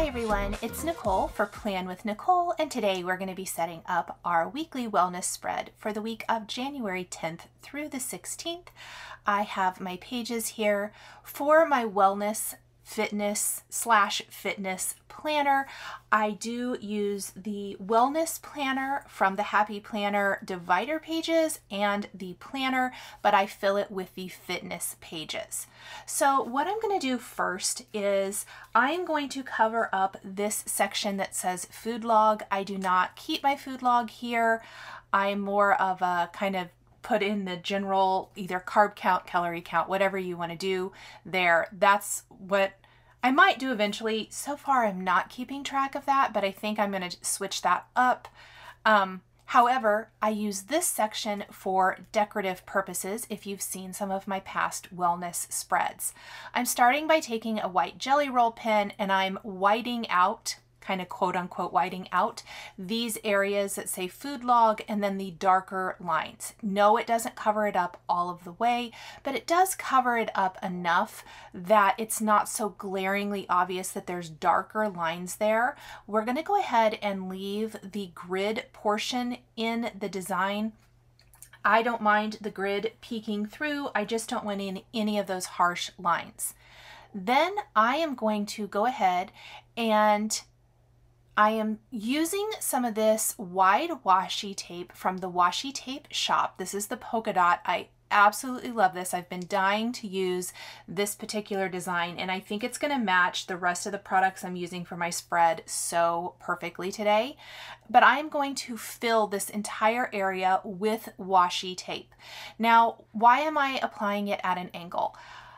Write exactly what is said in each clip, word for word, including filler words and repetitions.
Hi everyone, it's Nicole for Plan with Nicole, and today we're going to be setting up our weekly wellness spread for the week of January tenth through the sixteenth. I have my pages here for my wellness fitness slash fitness planner. I do use the wellness planner from the Happy Planner divider pages and the planner, but I fill it with the fitness pages. So what I'm going to do first is I'm going to cover up this section that says food log. I do not keep my food log here. I'm more of a kind of put in the general either carb count, calorie count, whatever you want to do there. That's what I might do eventually. So far, I'm not keeping track of that, but I think I'm going to switch that up. Um, however, I use this section for decorative purposes if you've seen some of my past wellness spreads. I'm starting by taking a white jelly roll pen and I'm whiting out, kind of quote unquote whiting out, these areas that say food log and then the darker lines. No, it doesn't cover it up all of the way, but it does cover it up enough that it's not so glaringly obvious that there's darker lines there. We're going to go ahead and leave the grid portion in the design. I don't mind the grid peeking through. I just don't want any, any of those harsh lines. Then I am going to go ahead and I am using some of this wide washi tape from the Washi tape shop. This is the polka dot. I absolutely love this. I've been dying to use this particular design, and I think it's going to match the rest of the products I'm using for my spread so perfectly today. But I'm going to fill this entire area with washi tape. Now, why am I applying it at an angle?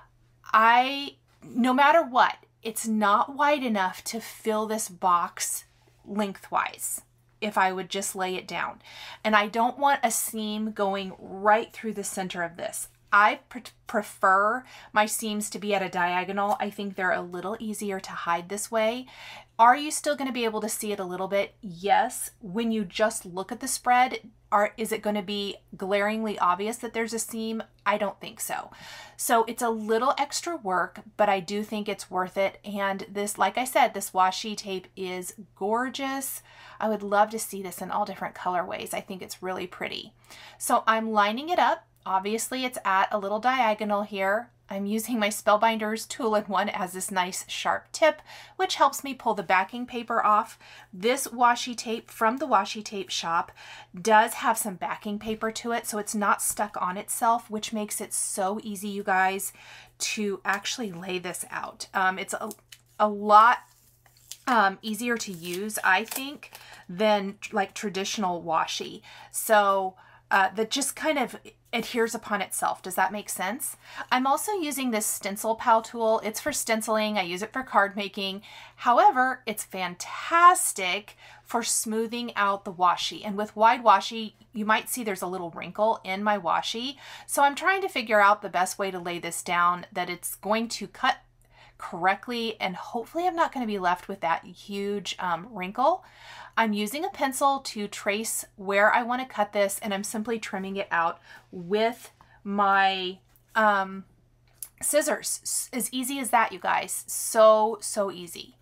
I, no matter what, it's not wide enough to fill this box lengthwise if I would just lay it down. And I don't want a seam going right through the center of this. I pr prefer my seams to be at a diagonal. I think they're a little easier to hide this way. Are you still going to be able to see it a little bit? Yes. When you just look at the spread, are, is it going to be glaringly obvious that there's a seam? I don't think so. So it's a little extra work, but I do think it's worth it. And this, like I said, this washi tape is gorgeous. I would love to see this in all different colorways. I think it's really pretty. So I'm lining it up. Obviously, it's at a little diagonal here. I'm using my Spellbinders two-in-one as this nice sharp tip, which helps me pull the backing paper off. This washi tape from the Washi tape shop does have some backing paper to it, so it's not stuck on itself, which makes it so easy, you guys, to actually lay this out. Um, it's a, a lot um, easier to use, I think, than like traditional washi. So uh, that just kind of adheres upon itself. Does that make sense? I'm also using this stencil pal tool. It's for stenciling. I use it for card making. However, it's fantastic for smoothing out the washi. And with wide washi, you might see there's a little wrinkle in my washi. So I'm trying to figure out the best way to lay this down that it's going to cut correctly, and hopefully I'm not going to be left with that huge um, wrinkle. I'm using a pencil to trace where I want to cut this, and I'm simply trimming it out with my um, scissors. As easy as that, you guys. So, so easy.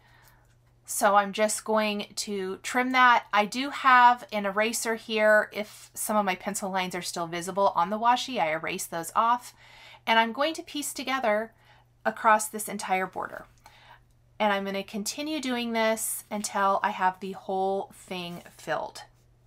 So I'm just going to trim that. I do have an eraser here. If some of my pencil lines are still visible on the washi, I erase those off. And I'm going to piece together across this entire border. And I'm going to continue doing this until I have the whole thing filled.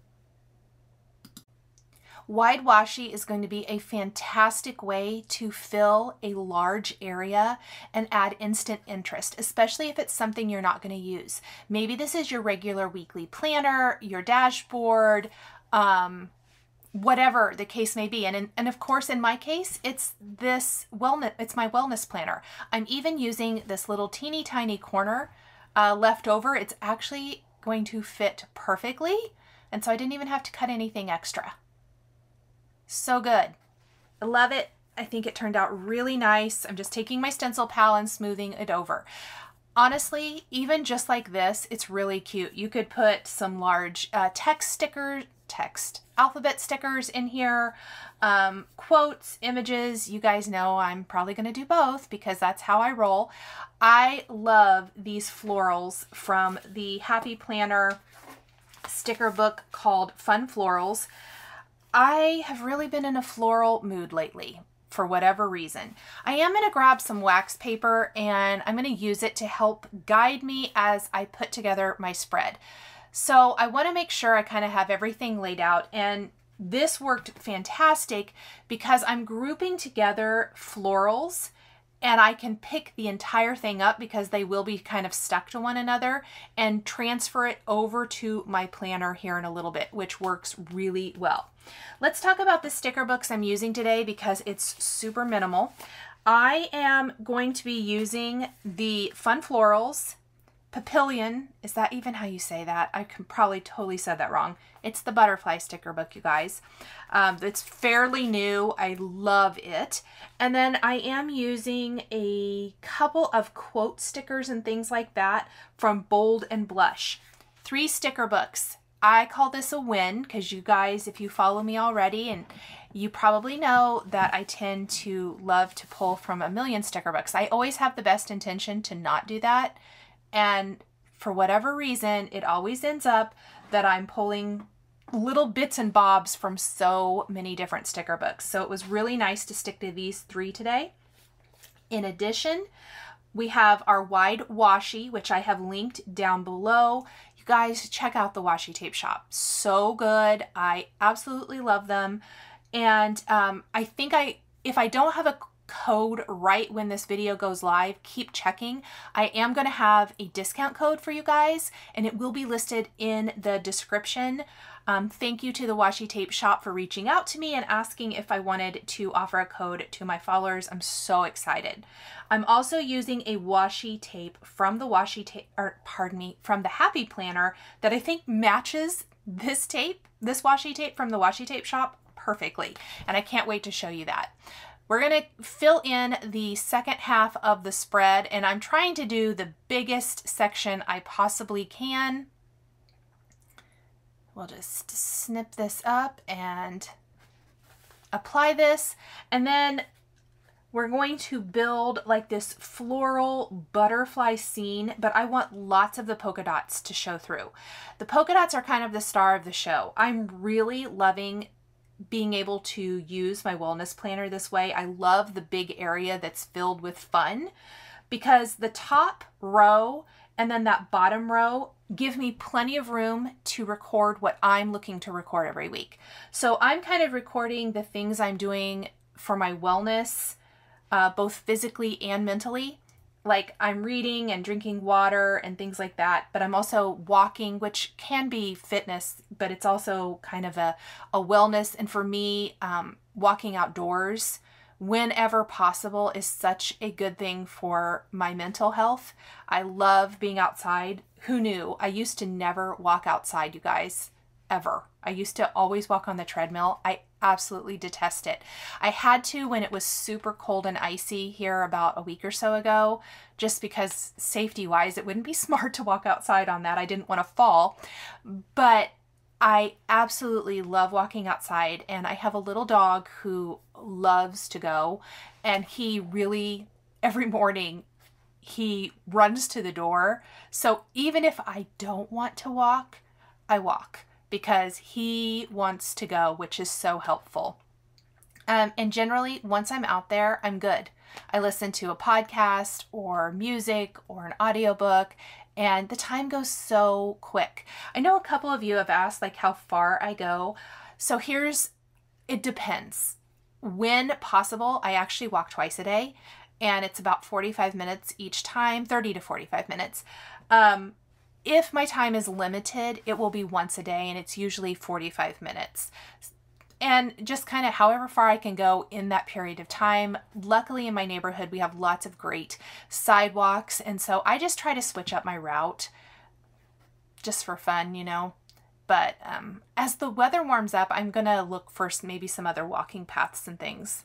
Wide washi is going to be a fantastic way to fill a large area and add instant interest, especially if it's something you're not going to use. Maybe this is your regular weekly planner, your dashboard, um, whatever the case may be. And, in, and of course, in my case, it's this wellness, it's my wellness planner. I'm even using this little teeny tiny corner uh, left over. It's actually going to fit perfectly. And so I didn't even have to cut anything extra. So good. I love it. I think it turned out really nice. I'm just taking my stencil pal and smoothing it over. Honestly, even just like this, it's really cute. You could put some large uh, text stickers text alphabet stickers in here, um, quotes, images. You guys know I'm probably going to do both because that's how I roll. I love these florals from the Happy Planner sticker book called Fun Florals. I have really been in a floral mood lately for whatever reason. I am going to grab some wax paper and I'm going to use it to help guide me as I put together my spread. So I want to make sure I kind of have everything laid out, and this worked fantastic because I'm grouping together florals and I can pick the entire thing up because they will be kind of stuck to one another and transfer it over to my planner here in a little bit, which works really well. Let's talk about the sticker books I'm using today because it's super minimal. I am going to be using the Fun Florals, Papillon. Is that even how you say that? I can probably totally said that wrong. It's the butterfly sticker book, you guys. Um, it's fairly new. I love it. And then I am using a couple of quote stickers and things like that from Bold and Blush. Three sticker books. I call this a win because you guys, if you follow me already, and you probably know that I tend to love to pull from a million sticker books. I always have the best intention to not do that. And for whatever reason, it always ends up that I'm pulling little bits and bobs from so many different sticker books. So it was really nice to stick to these three today. In addition, we have our wide washi, which I have linked down below. You guys check out the washi tape shop. So good. I absolutely love them. And um, I think I, if I don't have a code right when this video goes live, keep checking. I am going to have a discount code for you guys and it will be listed in the description. Um, thank you to the Washi Tape Shop for reaching out to me and asking if I wanted to offer a code to my followers. I'm so excited. I'm also using a washi tape from the washi tape, or pardon me, from the Happy Planner that I think matches this tape, this washi tape from the Washi Tape Shop perfectly. And I can't wait to show you that. We're going to fill in the second half of the spread, and I'm trying to do the biggest section I possibly can. We'll just snip this up and apply this, and then we're going to build like this floral butterfly scene, but I want lots of the polka dots to show through. The polka dots are kind of the star of the show. I'm really loving being able to use my wellness planner this way. I love the big area that's filled with fun because the top row and then that bottom row give me plenty of room to record what I'm looking to record every week. So I'm kind of recording the things I'm doing for my wellness, uh, both physically and mentally. Like I'm reading and drinking water and things like that, but I'm also walking, which can be fitness, but it's also kind of a, a wellness. And for me, um, walking outdoors whenever possible is such a good thing for my mental health. I love being outside. Who knew? I used to never walk outside, you guys, ever. I used to always walk on the treadmill. I absolutely detest it. I had to when it was super cold and icy here about a week or so ago, just because safety wise, it wouldn't be smart to walk outside on that. I didn't want to fall, but I absolutely love walking outside, and I have a little dog who loves to go, and he really, every morning, he runs to the door. So even if I don't want to walk, I walk because he wants to go, which is so helpful. Um, and generally, once I'm out there, I'm good. I listen to a podcast or music or an audiobook, and the time goes so quick. I know a couple of you have asked like how far I go. So here's, it depends. When possible, I actually walk twice a day, and it's about forty-five minutes each time, thirty to forty-five minutes. Um, if my time is limited, it will be once a day, and it's usually forty-five minutes. And just kind of however far I can go in that period of time. Luckily in my neighborhood, we have lots of great sidewalks. And so I just try to switch up my route just for fun, you know. But um, as the weather warms up, I'm going to look for maybe some other walking paths and things.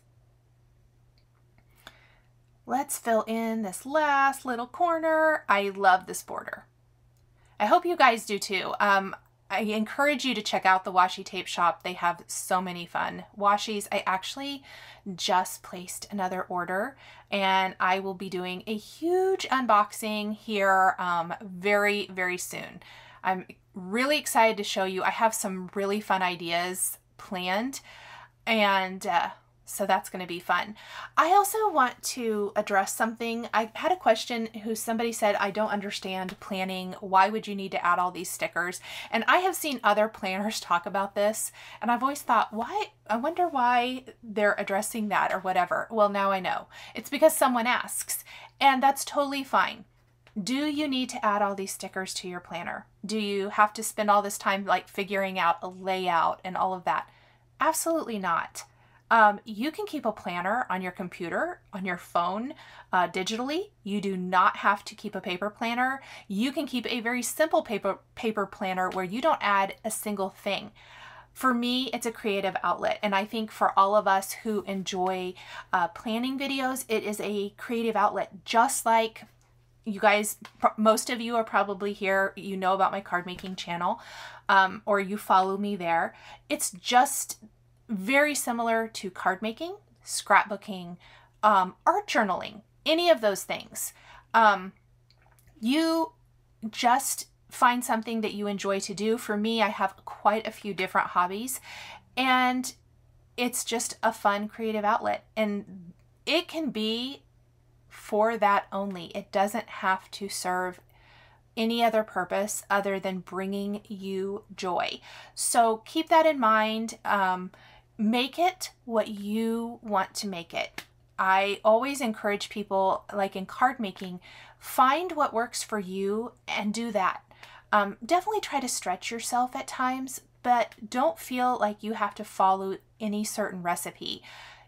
Let's fill in this last little corner. I love this border. I hope you guys do too. Um, I encourage you to check out the washi tape shop. They have so many fun washis. I actually just placed another order, and I will be doing a huge unboxing here um, very, very soon. I'm really excited to show you. I have some really fun ideas planned, and uh, so that's going to be fun. I also want to address something. I had a question who somebody said, I don't understand planning. Why would you need to add all these stickers? And I have seen other planners talk about this, and I've always thought, why? I wonder why they're addressing that or whatever. Well, now I know. It's because someone asks, and that's totally fine. Do you need to add all these stickers to your planner? Do you have to spend all this time like figuring out a layout and all of that? Absolutely not. Um, you can keep a planner on your computer, on your phone, uh, digitally. You do not have to keep a paper planner. You can keep a very simple paper, paper planner where you don't add a single thing. For me, it's a creative outlet, and I think for all of us who enjoy uh, planning videos, it is a creative outlet. Just like you guys, most of you are probably here, you know about my card making channel, um, or you follow me there. It's just very similar to card making, scrapbooking, um, art journaling, any of those things. Um, you just find something that you enjoy to do. For me, I have quite a few different hobbies, and it's just a fun creative outlet, and it can be for that only. It doesn't have to serve any other purpose other than bringing you joy. So keep that in mind. Um, Make it what you want to make it. I always encourage people, like in card making, find what works for you and do that. Um, definitely try to stretch yourself at times, but don't feel like you have to follow any certain recipe.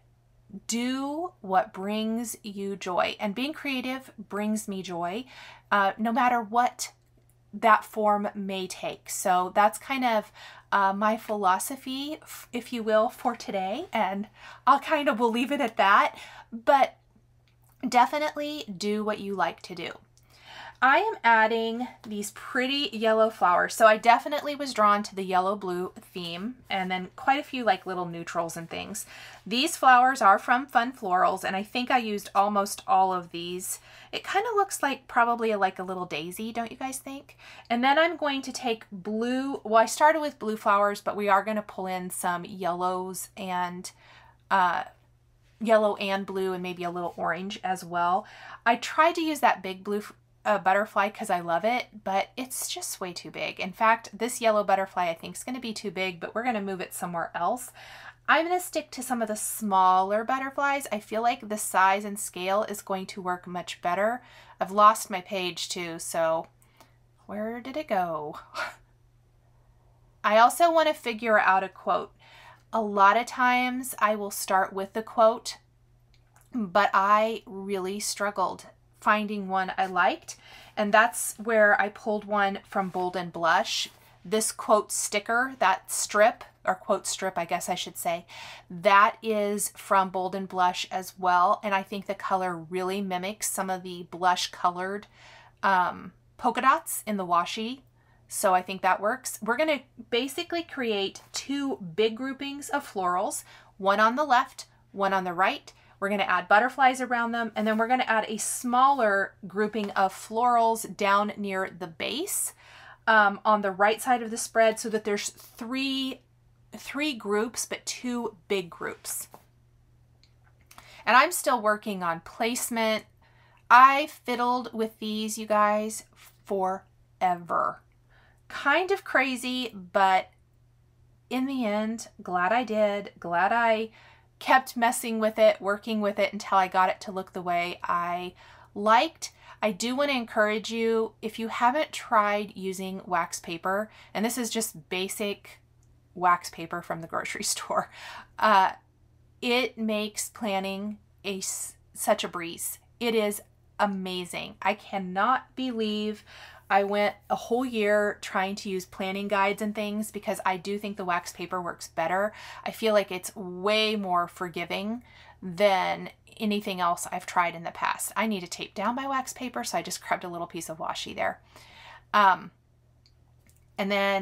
Do what brings you joy. And being creative brings me joy, uh, no matter what that form may take. So that's kind of uh, my philosophy, if you will, for today, and I'll kind of will leave it at that, but definitely do what you like to do. I am adding these pretty yellow flowers. So I definitely was drawn to the yellow blue theme, and then quite a few like little neutrals and things. These flowers are from Fun Florals, and I think I used almost all of these. It kind of looks like probably like a little daisy, don't you guys think? And then I'm going to take blue, well, I started with blue flowers, but we are going to pull in some yellows and uh, yellow and blue and maybe a little orange as well. I tried to use that big blue a butterfly because I love it, but it's just way too big. In fact, this yellow butterfly I think is going to be too big, but we're going to move it somewhere else. I'm going to stick to some of the smaller butterflies. I feel like the size and scale is going to work much better. I've lost my page too, so where did it go? I also want to figure out a quote. A lot of times I will start with the quote, but I really struggled finding one I liked, and that's where I pulled one from Bold and Blush. This quote sticker, that strip, or quote strip I guess I should say, that is from Bold and Blush as well, and I think the color really mimics some of the blush colored um, polka dots in the washi, so I think that works. We're going to basically create two big groupings of florals, one on the left, one on the right. We're going to add butterflies around them, and then we're going to add a smaller grouping of florals down near the base um, on the right side of the spread, so that there's three, three groups, but two big groups. And I'm still working on placement. I fiddled with these, you guys, forever. Kind of crazy, but in the end, glad I did. Glad I kept messing with it, working with it until I got it to look the way I liked. I do want to encourage you, if you haven't tried using wax paper, and this is just basic wax paper from the grocery store, uh, it makes planning a, such a breeze. It is amazing. I cannot believe I went a whole year trying to use planning guides and things because I do think the wax paper works better. I feel like it's way more forgiving than anything else I've tried in the past. I need to tape down my wax paper, so I just grabbed a little piece of washi there. Um, and then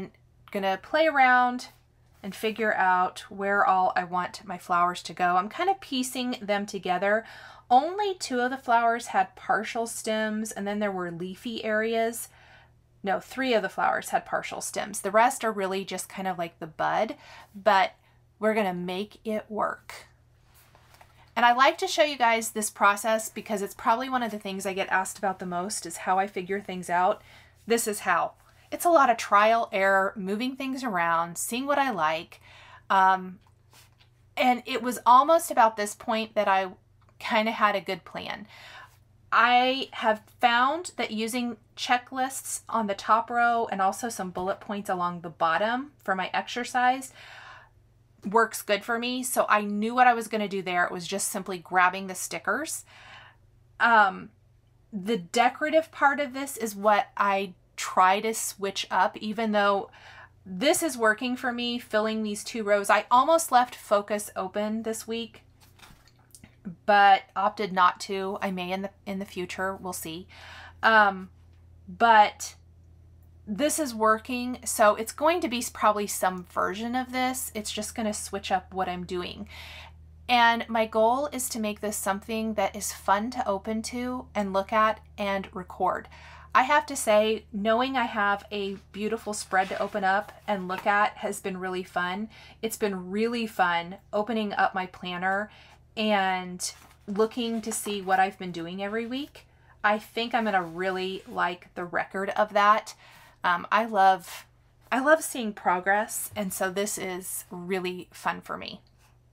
gonna play around and figure out where all I want my flowers to go. I'm kind of piecing them together. Only two of the flowers had partial stems, and then there were leafy areas. No, three of the flowers had partial stems. The rest are really just kind of like the bud, but we're gonna make it work. And I like to show you guys this process because it's probably one of the things I get asked about the most, is how I figure things out. This is how. It's a lot of trial, error, moving things around, seeing what I like. Um, and it was almost about this point that I kind of had a good plan. I have found that using checklists on the top row and also some bullet points along the bottom for my exercise works good for me. So I knew what I was going to do there. It was just simply grabbing the stickers. Um, the decorative part of this is what I try to switch up, even though this is working for me, filling these two rows. I almost left focus open this week, but opted not to. I may in the in the future, we'll see. Um, but this is working, so it's going to be probably some version of this. It's just going to switch up what I'm doing. And my goal is to make this something that is fun to open to and look at and record. I have to say, knowing I have a beautiful spread to open up and look at has been really fun. It's been really fun opening up my planner and looking to see what I've been doing every week. I think I'm gonna really like the record of that. Um, I love, I love seeing progress, and so this is really fun for me.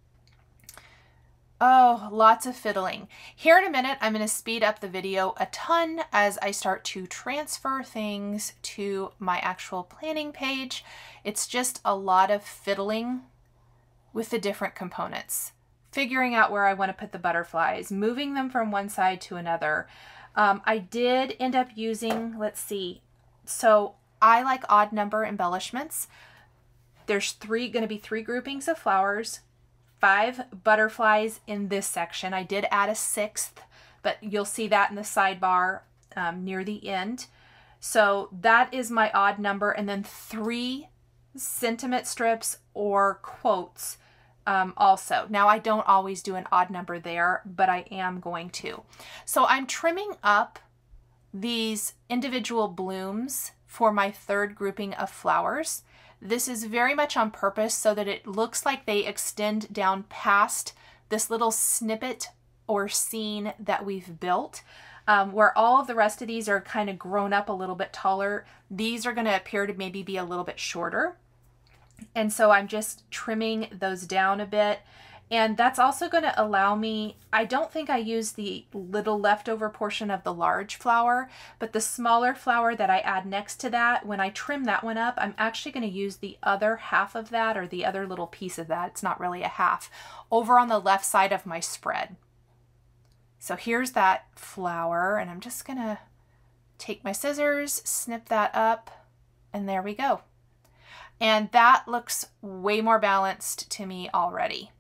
Oh, lots of fiddling. Here in a minute, I'm going to speed up the video a ton as I start to transfer things to my actual planning page. It's just a lot of fiddling with the different components, figuring out where I want to put the butterflies, moving them from one side to another. Um, I did end up using, let's see, so I like odd number embellishments. There's three, going to be three groupings of flowers, five butterflies in this section. I did add a sixth, but you'll see that in the sidebar um, near the end. So that is my odd number, and then three sentiment strips or quotes um, also. Now I don't always do an odd number there, but I am going to. So I'm trimming up these individual blooms for my third grouping of flowers. This is very much on purpose so that it looks like they extend down past this little snippet or scene that we've built. Um, where all of the rest of these are kind of grown up a little bit taller, these are going to appear to maybe be a little bit shorter. And so I'm just trimming those down a bit. And that's also going to allow me, I don't think I use the little leftover portion of the large flower, but the smaller flower that I add next to that, when I trim that one up, I'm actually going to use the other half of that, or the other little piece of that, it's not really a half, over on the left side of my spread. So here's that flower, and I'm just going to take my scissors, snip that up, and there we go. And that looks way more balanced to me already.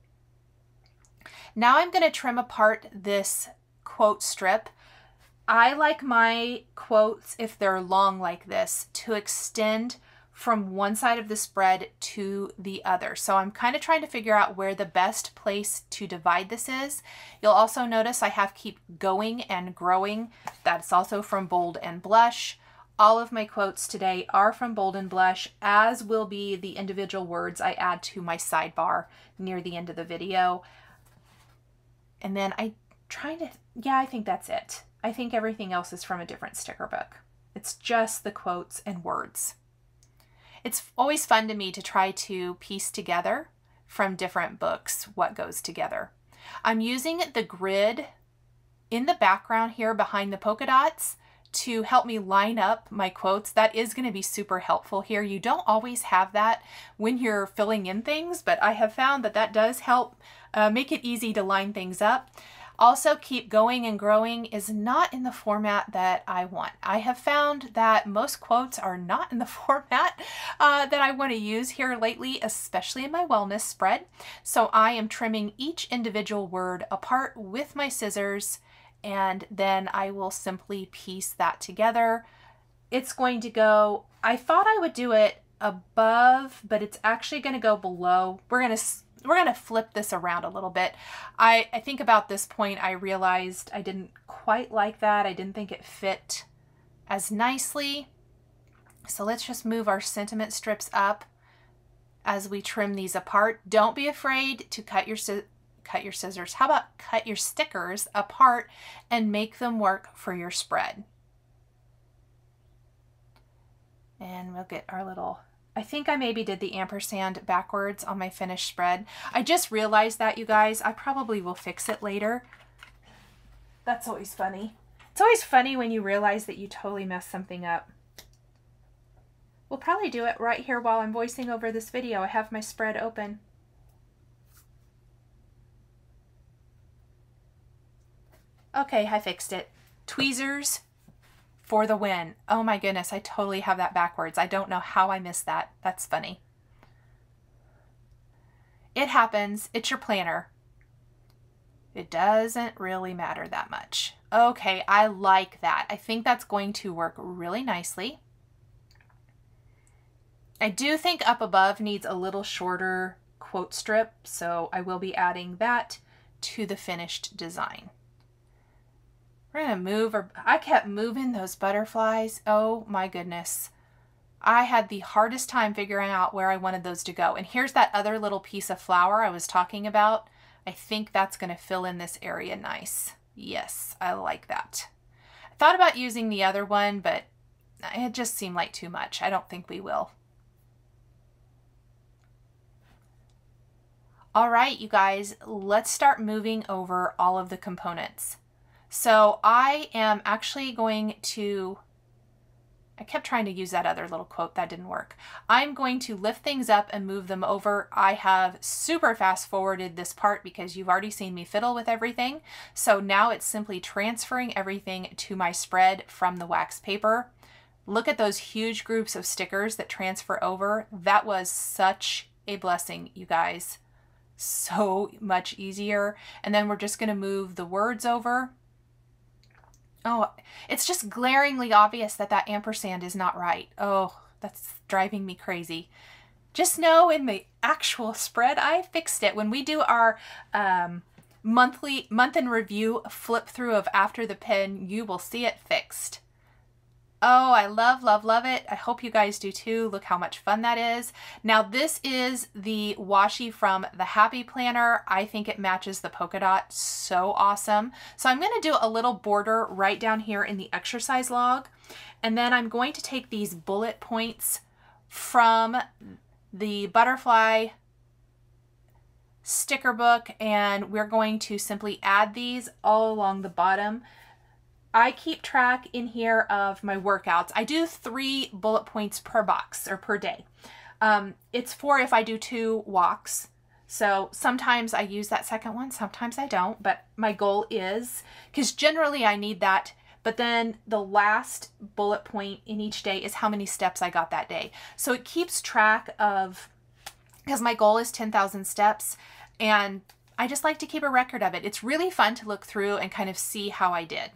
Now I'm going to trim apart this quote strip. I like my quotes, if they're long like this, to extend from one side of the spread to the other. So I'm kind of trying to figure out where the best place to divide this is. You'll also notice I have keep going and growing. That's also from Bold and Blush. All of my quotes today are from Bold and Blush, as will be the individual words I add to my sidebar near the end of the video. And then I trying to, yeah, I think that's it. I think everything else is from a different sticker book. It's just the quotes and words. It's always fun to me to try to piece together from different books what goes together. I'm using the grid in the background here behind the polka dots to help me line up my quotes. That is going to be super helpful here. You don't always have that when you're filling in things, but I have found that that does help uh, make it easy to line things up. Also, keep going and growing is not in the format that I want. I have found that most quotes are not in the format uh, that I want to use here lately, especially in my wellness spread. So I am trimming each individual word apart with my scissors, and then I will simply piece that together. It's going to go, I thought I would do it above, but it's actually going to go below. We're going to we're going to flip this around a little bit. I, I think about this point, I realized I didn't quite like that. I didn't think it fit as nicely. So let's just move our sentiment strips up as we trim these apart. Don't be afraid to cut your cut your scissors. How about cut your stickers apart and make them work for your spread? And we'll get our little, I think I maybe did the ampersand backwards on my finished spread. I just realized that, you guys. I probably will fix it later. That's always funny. It's always funny when you realize that you totally messed something up. We'll probably do it right here while I'm voicing over this video. I have my spread open. Okay, I fixed it. Tweezers for the win. Oh my goodness, I totally have that backwards. I don't know how I missed that. That's funny. It happens. It's your planner. It doesn't really matter that much. Okay, I like that. I think that's going to work really nicely. I do think up above needs a little shorter quote strip, so I will be adding that to the finished design. We're going to move, or I kept moving those butterflies. Oh my goodness. I had the hardest time figuring out where I wanted those to go. And here's that other little piece of flower I was talking about. I think that's going to fill in this area nice. Yes, I like that. I thought about using the other one, but it just seemed like too much. I don't think we will. All right, you guys, let's start moving over all of the components. So I am actually going to, I kept trying to use that other little quote, that didn't work. I'm going to lift things up and move them over. I have super fast forwarded this part because you've already seen me fiddle with everything. So now it's simply transferring everything to my spread from the wax paper. Look at those huge groups of stickers that transfer over. That was such a blessing, you guys. So much easier. And then we're just going to move the words over. Oh, it's just glaringly obvious that that ampersand is not right. Oh, that's driving me crazy. Just know in the actual spread, I fixed it. When we do our um, monthly month in review flip through of After the Pen, you will see it fixed. Oh, I love, love, love it. I hope you guys do too. Look how much fun that is. Now this is the washi from the Happy Planner. I think it matches the polka dot so awesome. So I'm going to do a little border right down here in the exercise log. And then I'm going to take these bullet points from the butterfly sticker book and we're going to simply add these all along the bottom. I keep track in here of my workouts. I do three bullet points per box or per day. Um, it's for if I do two walks. So sometimes I use that second one, sometimes I don't, but my goal is, because generally I need that, but then the last bullet point in each day is how many steps I got that day. So it keeps track of, because my goal is ten thousand steps, and I just like to keep a record of it. It's really fun to look through and kind of see how I did.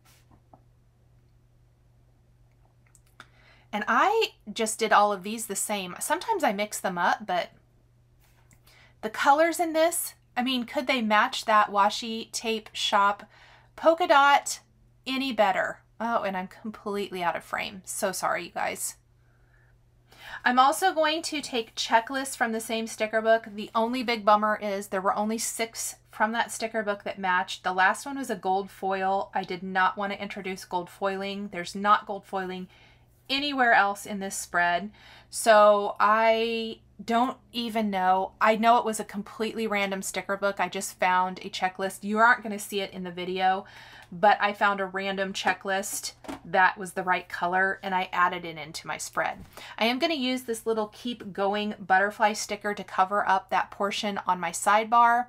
And I just did all of these the same. Sometimes I mix them up, but the colors in this, I mean, could they match that washi tape shop polka dot any better? Oh, and I'm completely out of frame. So sorry, you guys. I'm also going to take checklists from the same sticker book. The only big bummer is there were only six from that sticker book that matched. The last one was a gold foil. I did not want to introduce gold foiling. There's not gold foiling anywhere else in this spread. So I don't even know. I know it was a completely random sticker book. I just found a checklist. You aren't going to see it in the video, but I found a random checklist that was the right color and I added it into my spread. I am going to use this little keep going butterfly sticker to cover up that portion on my sidebar.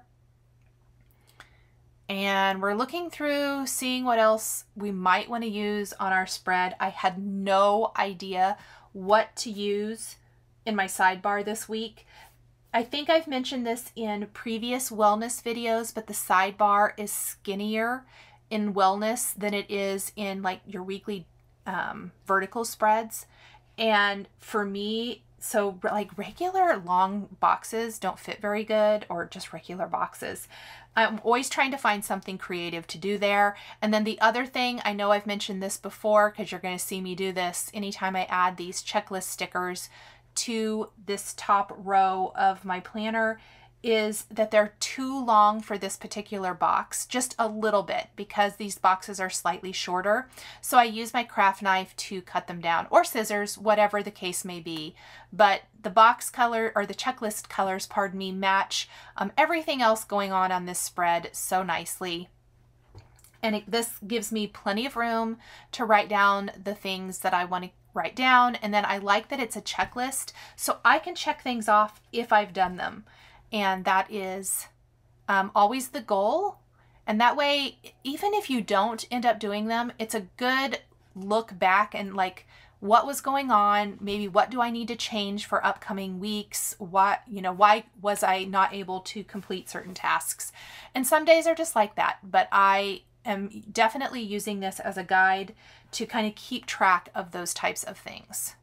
And we're looking through, seeing what else we might want to use on our spread. I had no idea what to use in my sidebar this week. I think I've mentioned this in previous wellness videos, but the sidebar is skinnier in wellness than it is in like your weekly um, vertical spreads. And for me, so like regular long boxes don't fit very good, or just regular boxes. I'm always trying to find something creative to do there. And then the other thing, I know I've mentioned this before because you're going to see me do this anytime I add these checklist stickers to this top row of my planner, is that they're too long for this particular box, just a little bit, because these boxes are slightly shorter. So I use my craft knife to cut them down, or scissors, whatever the case may be. But the box color, or the checklist colors, pardon me, match um, everything else going on on this spread so nicely. And it, this gives me plenty of room to write down the things that I want to write down. And then I like that it's a checklist, so I can check things off if I've done them. And that is um, always the goal. And that way, even if you don't end up doing them, it's a good look back and like, what was going on? Maybe what do I need to change for upcoming weeks? What, you know, why was I not able to complete certain tasks? And some days are just like that, but I am definitely using this as a guide to kind of keep track of those types of things.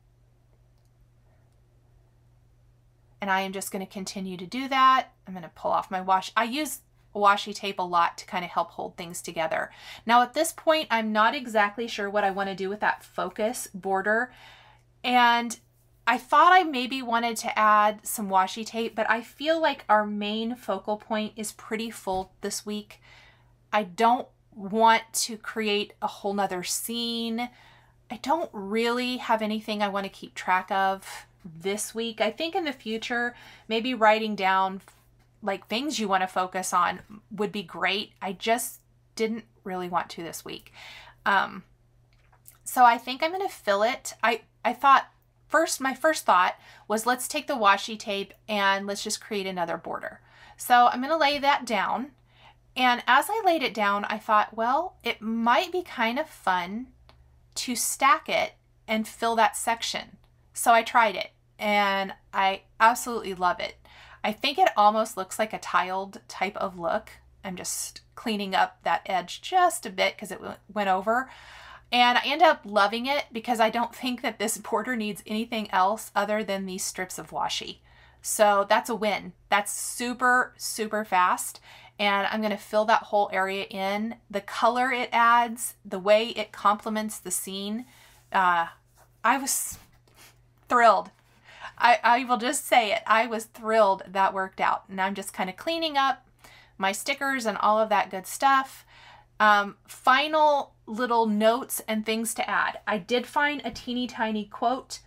And I am just going to continue to do that. I'm going to pull off my washi. I use washi tape a lot to kind of help hold things together. Now at this point, I'm not exactly sure what I want to do with that focus border. And I thought I maybe wanted to add some washi tape, but I feel like our main focal point is pretty full this week. I don't want to create a whole nother scene. I don't really have anything I want to keep track of this week. I think in the future, maybe writing down like things you want to focus on would be great. I just didn't really want to this week. Um, so I think I'm going to fill it. I, I thought first, my first thought was, let's take the washi tape and let's just create another border. So I'm going to lay that down. And as I laid it down, I thought, well, it might be kind of fun to stack it and fill that section. So I tried it and I absolutely love it. I think it almost looks like a tiled type of look. I'm just cleaning up that edge just a bit because it went over. And I end up loving it because I don't think that this border needs anything else other than these strips of washi. So that's a win. That's super, super fast. And I'm going to fill that whole area in. The color it adds, the way it complements the scene, uh, I was thrilled. I, I will just say it. I was thrilled that worked out. And I'm just kind of cleaning up my stickers and all of that good stuff. Um, final little notes and things to add. I did find a teeny tiny quote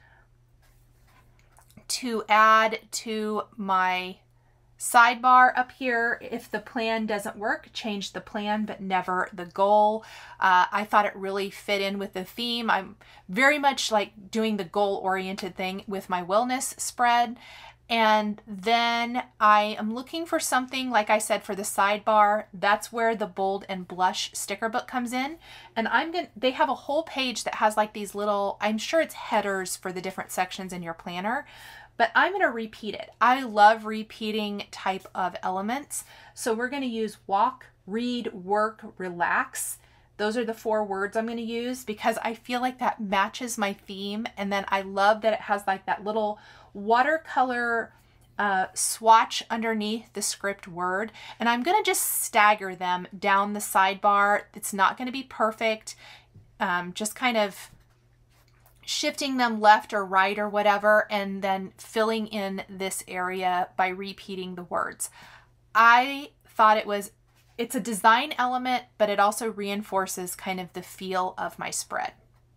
to add to my sidebar up here. If the plan doesn't work, change the plan, but never the goal. Uh, I thought it really fit in with the theme. I'm very much like doing the goal-oriented thing with my wellness spread. And then I am looking for something, like I said, for the sidebar. That's where the bold and blush sticker book comes in. And I'm going to, they have a whole page that has like these little, I'm sure it's headers for the different sections in your planner. But I'm going to repeat it. I love repeating type of elements. So we're going to use walk, read, work, relax. Those are the four words I'm going to use because I feel like that matches my theme. And then I love that it has like that little watercolor uh, swatch underneath the script word. And I'm going to just stagger them down the sidebar. It's not going to be perfect. Um, just kind of shifting them left or right or whatever, and then filling in this area by repeating the words. I thought it was, it's a design element, but it also reinforces kind of the feel of my spread.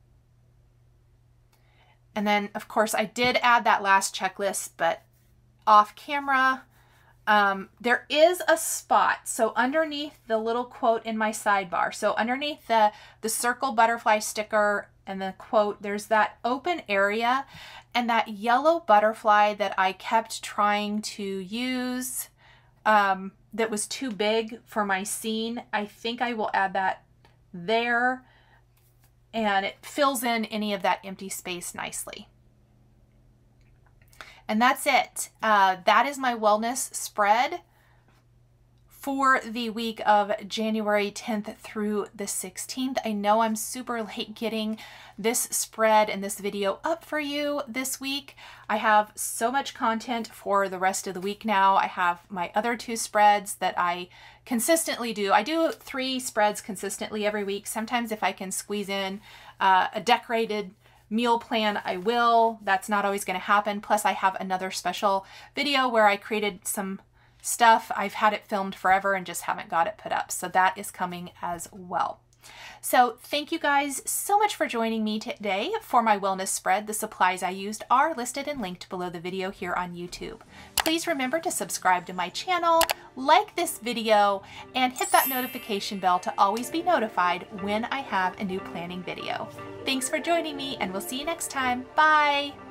And then of course I did add that last checklist, but off camera, um, there is a spot. So underneath the little quote in my sidebar, so underneath the, the circle butterfly sticker and the quote, there's that open area, and that yellow butterfly that I kept trying to use um, that was too big for my scene. I think I will add that there, and it fills in any of that empty space nicely. And that's it. Uh, that is my wellness spread for the week of January tenth through the sixteenth. I know I'm super late getting this spread and this video up for you this week. I have so much content for the rest of the week now. I have my other two spreads that I consistently do. I do three spreads consistently every week. Sometimes if I can squeeze in uh, a decorated meal plan, I will. That's not always going to happen. Plus I have another special video where I created some stuff. I've had it filmed forever and just haven't got it put up. So that is coming as well. So thank you guys so much for joining me today for my wellness spread. The supplies I used are listed and linked below the video here on YouTube. Please remember to subscribe to my channel, like this video, and hit that notification bell to always be notified when I have a new planning video. Thanks for joining me, and we'll see you next time. Bye!